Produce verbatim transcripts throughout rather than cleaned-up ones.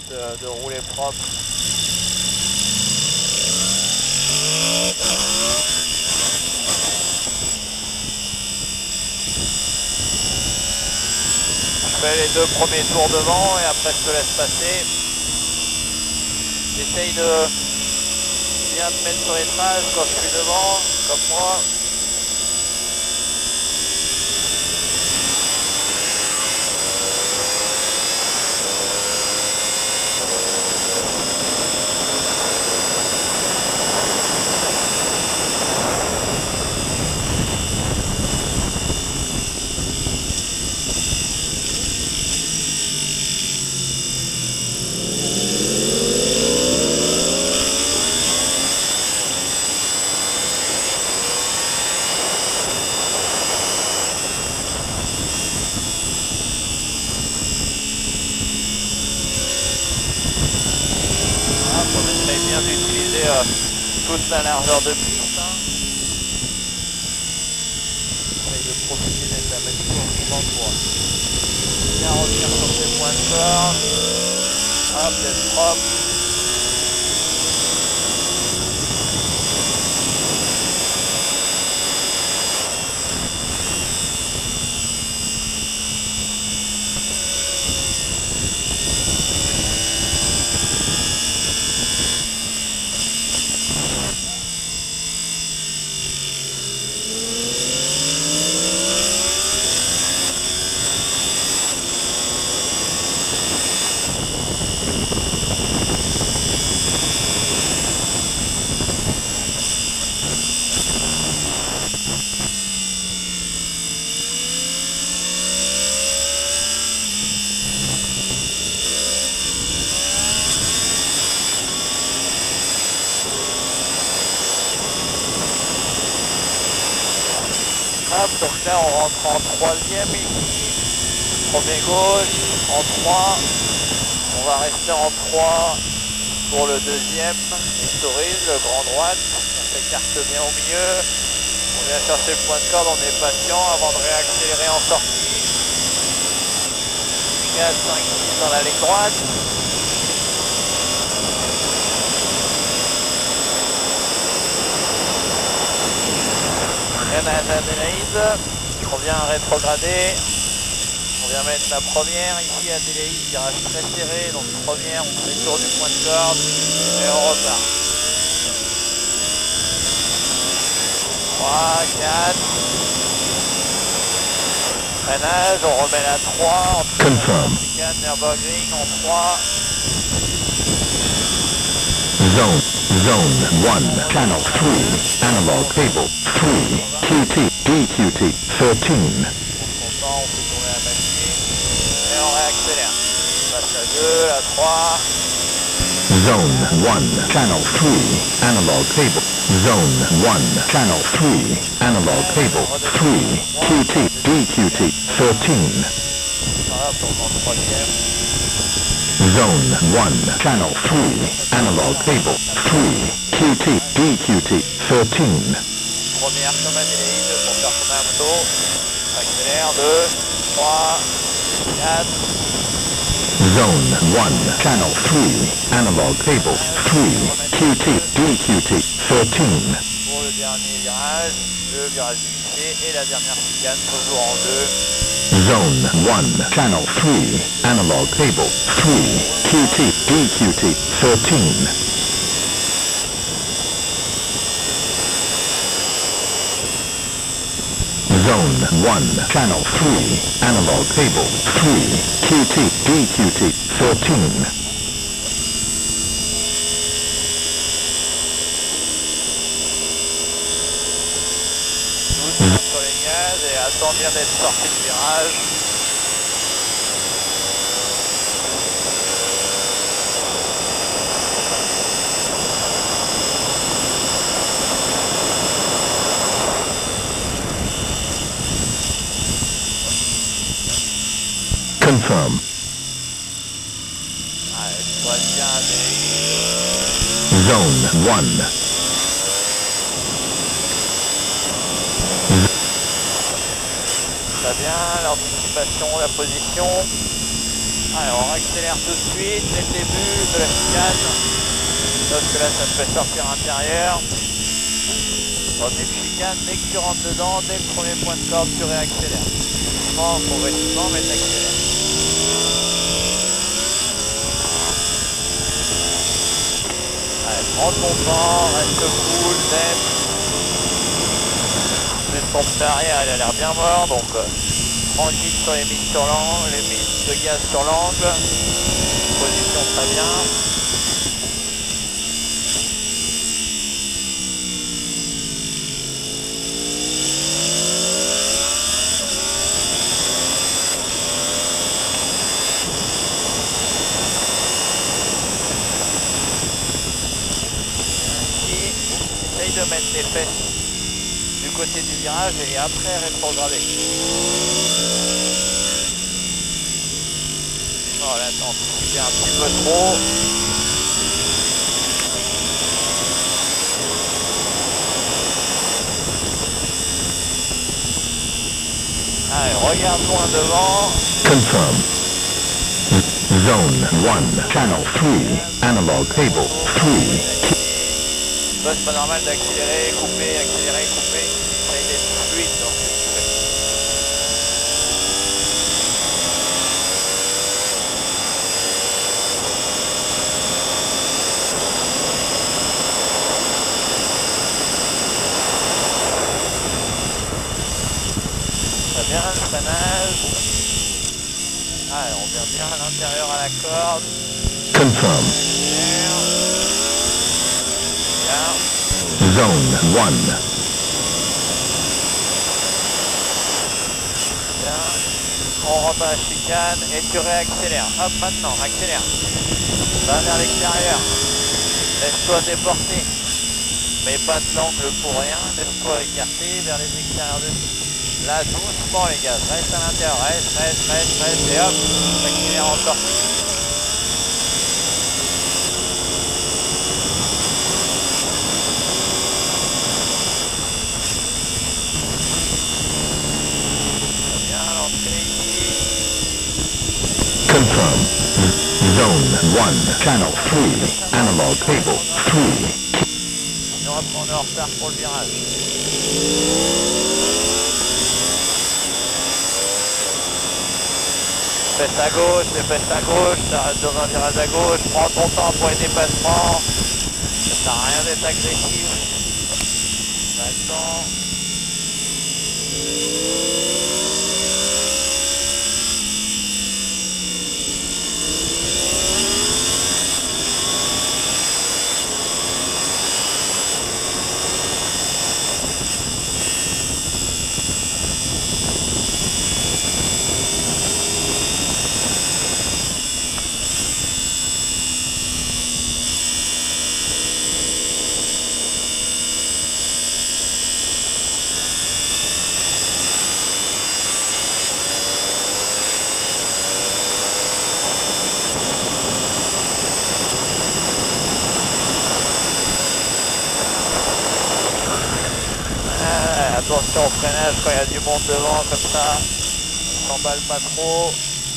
de, de rouler propre. Je fais les deux premiers tours devant et après je te laisse passer. J'essaye de bien te mettre sur les traces quand je suis devant, comme moi. D'utiliser euh, toute la largeur de piste. Hein. Essaye de profiter d'être la maximum pour bien revenir sur ses points de forme. Hop, d'être propre. Hop, donc là on rentre en troisième ici, premier gauche, en trois, on va rester en trois pour le deuxième, historise, le grand droite, on s'écarte bien au milieu, on vient chercher le point de corde, on est patient avant de réaccélérer en sortie, quatre, cinq, six dans la ligne droite. Freinage Adélaïde, on vient rétrograder, on vient mettre la première, ici Adélaïde, virage très serré, donc première, on fait le tour du point de corde et on repart. trois, quatre, freinage, on remet la trois, on Confirm. Nürburgring en trois. Zone, zone one, channel three, analog cable three, Q T, D Q T, thirteen. On fait tourner la machine et on réaccélère. On passe la deux, la trois. Zone one, channel three, analog cable. Zone one, channel three, analog cable three, Q T, D Q T, thirteen. Hop, on est en troisième. Zone one, channel three, analog cable three, Q T, D Q T, thirteen. Première comme Adélaïde pour faire tourner la moto. Accélère, deux, trois, quatre. Zone one, channel three, analog cable three, Q T, D Q T, thirteen. Pour le dernier virage, le virage lycée et la dernière chicane, toujours en deux. Zone one, channel three, analog cable three, Q T, D Q T, thirteen. Zone one, channel three, analog cable three, Q T, D Q T, thirteen. Doucement sur les gaz et attends bien d'être sorti du virage. Confirm. Allez, tu vois bien Adélaïde. Zone one. Très bien, l'anticipation, la position. Allez, on accélère tout de suite dès le début de la chicane. Parce que là, ça te fait sortir intérieur. Dans une chicane, dès que tu rentres dedans, dès le premier point de corde, tu réaccélères. Doucement, progressivement, mais t'accélères. Allez, prends ton temps, reste cool, zen. Plus ton pneu arrière, il a l'air bien mort, donc euh, tranquille sur les mises sur l'angle, les mises de gaz sur l'angle. Position très bien. De mettre les fesses du côté du virage et après rétrograder. Oh là, t'anticipes un petit peu trop. Allez, regarde loin devant. Confirm. Zone one, channel three, analog cable three. C'est pas normal d'accélérer, couper, accélérer, couper. Essaye d'être fluide dans ce que tu fais. Très bien le freinage. Allez, on vient bien à l'intérieur à la corde. Confirm. Zone one. Bien. On rentre dans la chicane et tu réaccélères. Hop, maintenant, accélère. Va vers l'extérieur. Laisse-toi déporter. Mais pas de l'angle pour rien. Laisse-toi écarter vers les extérieurs de... Là, doucement les gars. Reste à l'intérieur. Reste, reste, reste, reste. Et hop, accélère encore. Confirm. Zone one, channel three, analog cable three. On est en retard pour le virage. Fesse à gauche, les fesses à gauche, t'arrêtes dans un virage à gauche, prends ton temps pour les dépassements. Ça sert à rien d'être agressif. Pas le temps. Attention au freinage quand il y a du monde devant comme ça, on s'emballe pas trop.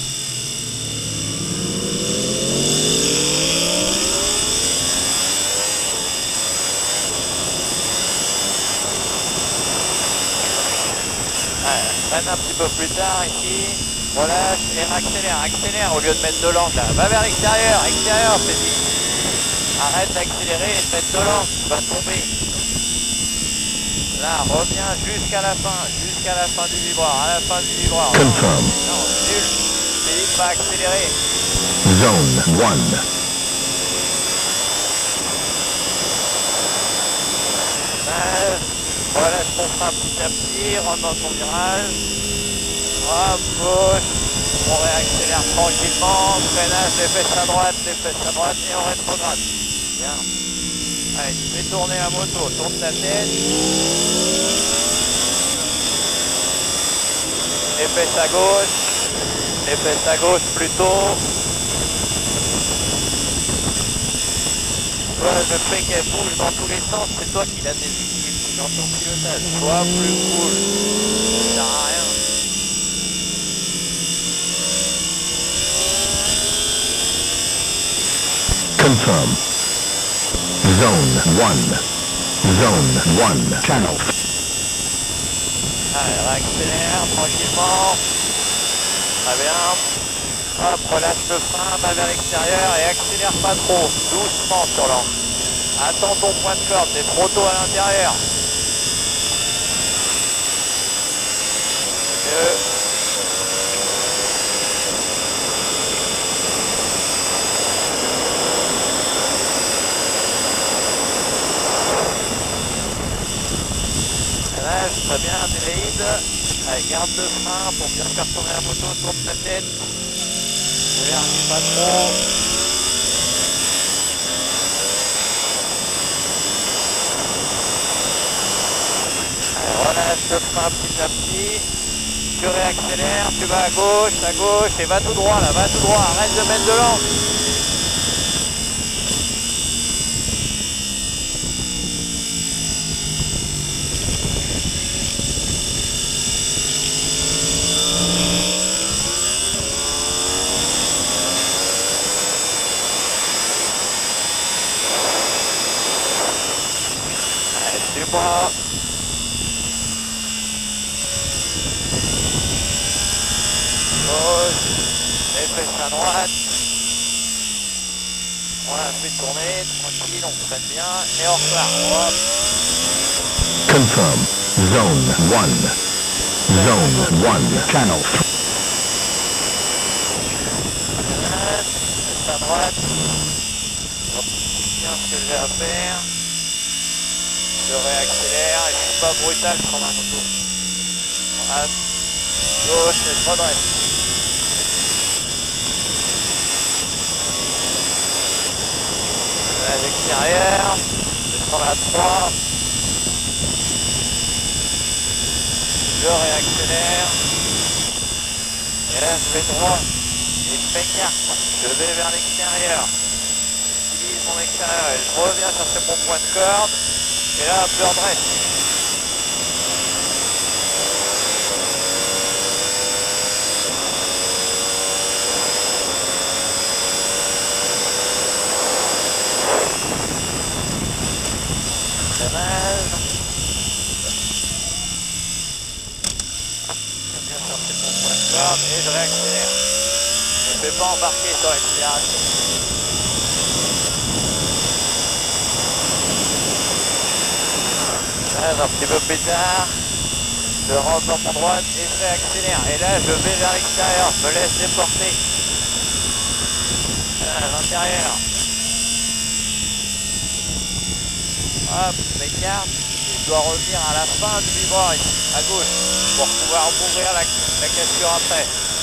Ouais, freine un petit peu plus tard ici, relâche et accélère, accélère au lieu de mettre de l'angle là. Va vers l'extérieur, extérieur, c'est dit. Arrête d'accélérer et de mettre de l'angle, tu vas tomber. Là, reviens jusqu'à la fin, jusqu'à la fin du vibreur, à la fin du vibreur. Confirm. Non, nul. Philippe va accélérer. Zone one. Relâche ton frein petit à petit, rentre dans ton virage. Hop, gauche. On réaccélère tranquillement. Freinage, les fesses à droite, les fesses à droite et on rétrograde. Bien. Allez, tu fais tourner la moto, tourne ta tête. Les fesses à gauche, les fesses à gauche plutôt. Toi, le fait qu'elle bouge dans tous les sens, c'est toi qui la déséquilibre dans ton pilotage. Sois plus cool, ça sert à rien. Confirm. Zone one. Zone one. Channel. Allez, réaccélère tranquillement. Très bien. Hop, relâche le frein, va vers l'extérieur et accélère pas trop. Doucement sur l'angle. Attends ton point de corde, c'est trop tôt à l'intérieur. Mieux. Relâche, très bien, déléide. Allez, garde le frein pour bien faire tourner la moto autour de ta tête. Élargis pas trop. Relâche le frein petit à petit, tu réaccélères, tu vas à gauche, à gauche et va tout droit là, va tout droit, arrête de mettre de l'angle. Allez, suis-moi. Gauche, les fesses à droite. Voilà, fais tourner, tranquille, on freine bien et on repart. Hop. Confirm. Zone one. Zone one. Channel. Fesse à droite. Hop, bien ce que j'ai à faire. Je réaccélère et je suis pas brutal sur ma moto. Voilà. Gauche et je redresse. À l'extérieur, je prends la trois. Je réaccélère. Et là je vais droit. Et je m'écarte. Je vais vers l'extérieur. J'utilise mon extérieur et je reviens chercher mon point de corde. Et là, je redresse. Freinage. Je viens chercher mon point de corde et je réaccélère. Je ne vais pas embarquer sur l'accélération. Un petit peu plus tard, je rentre dans mon droite et je réaccélère. Et là, je vais vers l'extérieur, je me laisse déporter. À l'intérieur. Hop, je m'écarte et je dois revenir à la fin du vivroy, à gauche, pour pouvoir m'ouvrir la, la cassure après.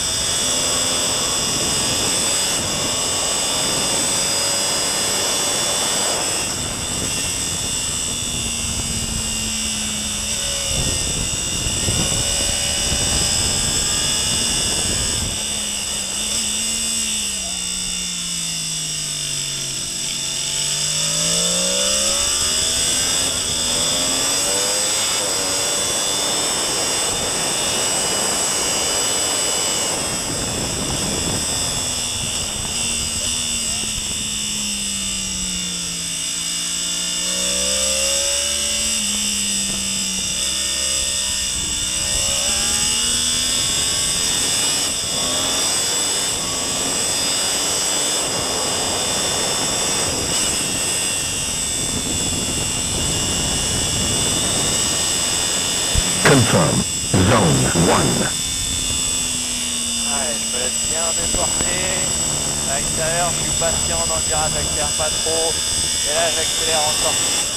Confirm. Zone one. Allez, je me laisse bien déporter. À l'extérieur, je suis patient dans le virage, j'accélère pas trop. Et là, j'accélère encore.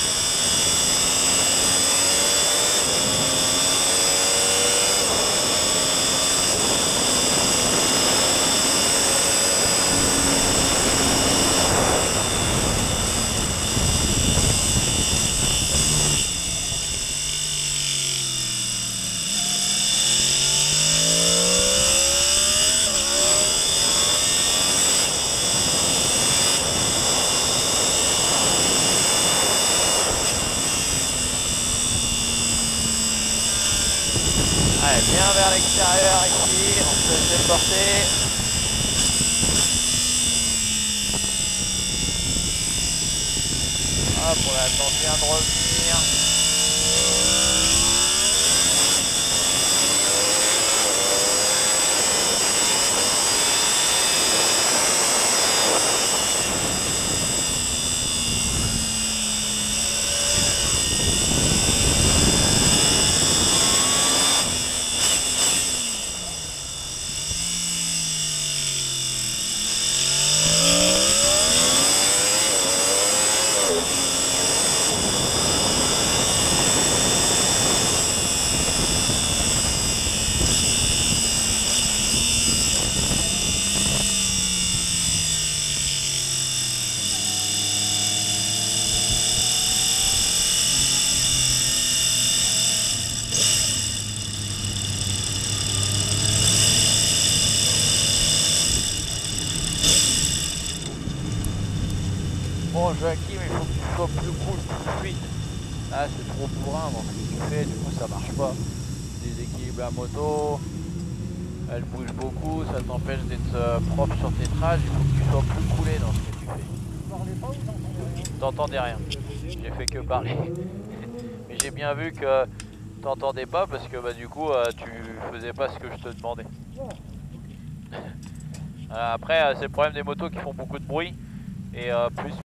Allez, bien vers l'extérieur ici, on se laisse déporter. Hop, on attend bien de revenir. Bon Joachim, il faut que tu sois plus cool, plus fluide. Là c'est trop bourrin dans ce que tu fais, du coup ça marche pas. Déséquilibre la moto, elle bouge beaucoup, ça t'empêche d'être euh, propre sur tes trages, il faut que tu sois plus coulé dans ce que tu fais. Tu parlais pas ou t'entendais rien? T'entendais rien, j'ai fait que parler. Mais j'ai bien vu que t'entendais pas parce que bah, du coup euh, tu faisais pas ce que je te demandais. Euh, après euh, c'est le problème des motos qui font beaucoup de bruit et euh, plus